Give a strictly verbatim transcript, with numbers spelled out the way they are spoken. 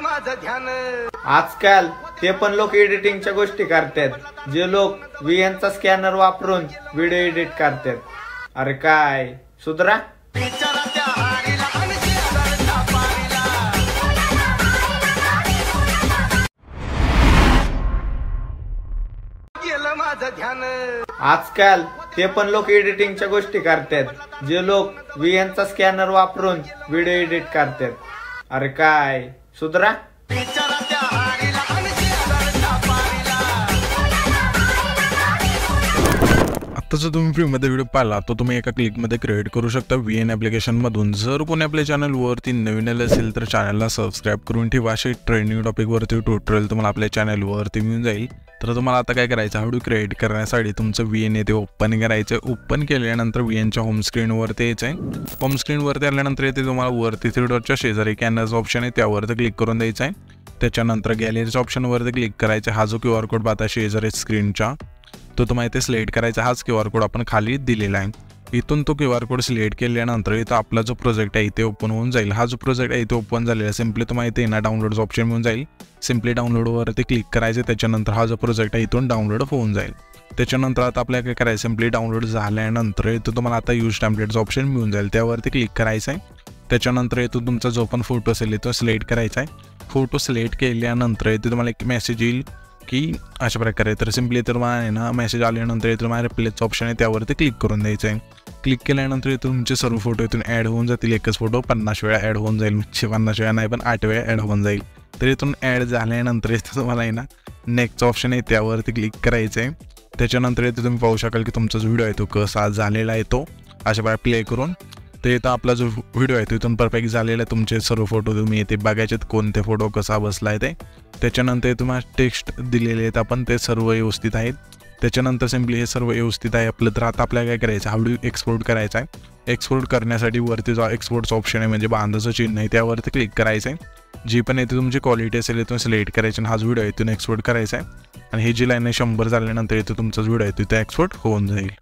आजकाल ते पण लोक एडिटिंगच्या गोष्टी करतात जे लोक व्हीएनचा स्कॅनर वापरून व्हिडिओ एडिट करतात। अरे काय सुधरा। आजकाल ते पण लोक एडिटिंगच्या गोष्टी करतात जे लोक व्हीएनचा स्कॅनर वापरून व्हिडिओ एडिट करतात। अरे काय सुधरा। आताचा तुम्ही फ्रीमध्ये व्हिडिओ पाहिला तो तुम्ही एका क्लिकमध्ये क्रिएट करू शकता व्हीएन ॲप्लिकेशनमधून। जर कोणी आपल्या चॅनलवरती नवीन आले असेल तर चॅनलला सबस्क्राईब करून ठेवा। असे ट्रेंडिंग टॉपिकवरती ट्युटोरियल तुम्हाला आपल्या चॅनलवरती मिळून जाईल। तर तुम्हाला आता काय करायचं, व्हिडिओ क्रिएट करण्यासाठी तुमचं व्हीएन येथे ओपन करायचं। ओपन केल्यानंतर व्हीएनच्या होम स्क्रीनवरती यायचं आहे। होम स्क्रीनवरती आल्यानंतर येथे तुम्हाला वरती थ्री डॉटच्या शेजारी कॅनर्स ऑप्शन आहे त्यावरती क्लिक करून द्यायचं आहे। त्याच्यानंतर गॅलरीच्या ऑप्शनवरती क्लिक करायचं। हा जो क्यू आर कोड पाहता शेजारी स्क्रीनच्या तो तुम्हाला इथे सिलेक्ट करायचा। हाच क्यू आर कोड आपण खाली दिलेला आहे। इथून तो क्यू आर कोड सिलेक्ट केल्यानंतर इथं आपला जो प्रोजेक्ट आहे इथे ओपन होऊन जाईल। हा जो प्रोजेक्ट आहे इथे ओपन झालेला आहे सिम्पली तुम्हाला इथे ना डाउनलोडचं ऑप्शन मिळून जाईल। सिम्पली डाउनलोडवरती क्लिक करायचं। त्याच्यानंतर हा जो प्रोजेक्ट आहे इथून डाउनलोड होऊन जाईल। त्याच्यानंतर आता आपल्याला काय करायचं, सिम्पली डाउनलोड झाल्यानंतर इथं तुम्हाला आता यूज टेम्पलेटचं ऑप्शन मिळून जाईल त्यावरती क्लिक करायचं आहे। त्याच्यानंतर इथून तुमचा जो पण फोटो असेल तो सिलेक्ट करायचा आहे। फोटो सिलेक्ट केल्यानंतर इथे तुम्हाला एक मेसेज येईल की अशा प्रकारे, तर सिम्पली तर मला आहे ना मेसेज आल्यानंतर इथून माझ्या रिप्लेसचं ऑप्शन आहे त्यावरती क्लिक करून द्यायचं आहे। क्लिक केल्यानंतर इथून तुमचे सर्व फोटो इथून ॲड होऊन जातील। एकच फोटो पन्नास वेळा ॲड होऊन जाईल, म्हणजे पन्नास वेळा नाही पण आठ वेळा ॲड होऊन जाईल। तर इथून ॲड झाल्यानंतर इथं तुम्हाला आहे ना नेक्स्टचं ऑप्शन आहे त्यावरती क्लिक करायचं आहे। त्याच्यानंतर इथे तुम्ही पाहू शकाल की तुमचा जो व्हिडिओ आहे तो कसा झालेला आहे तो अशा प्रकारे प्ले करून ते इथं आपला जो व्हिडिओ आहे तो इथून परफेक्ट झालेला आहे। तुमचे सर्व फोटो तुम्ही इथे बघायचे कोणते फोटो कसा बसला आहे ते। त्याच्यानंतर तुम्हाला टेक्स्ट दिलेले आहेत आपण ते सर्व व्यवस्थित आहेत। त्याच्यानंतर सिम्पली हे सर्व व्यवस्थित आहे आपलं। तर आता आपल्याला काय करायचं, हा व्हिडिओ एक्सपोर्ट करायचा आहे। एक्सपोर्ट करण्यासाठी वरती जो एक्सपोर्टचा ऑप्शन आहे म्हणजे बांधाचं चिन्ह आहे त्यावरती क्लिक करायचं आहे। जी पण इथे तुमची क्वालिटी असेल इथून सिलेक्ट करायची आणि हा व्हिडिओ इथून एक्सपोर्ट करायचा आहे। आणि ही जी लाईन आहे शंभर झाल्यानंतर इथे तुमचा व्हिडिओ आहे तिथे एक्सपोर्ट होऊन जाईल।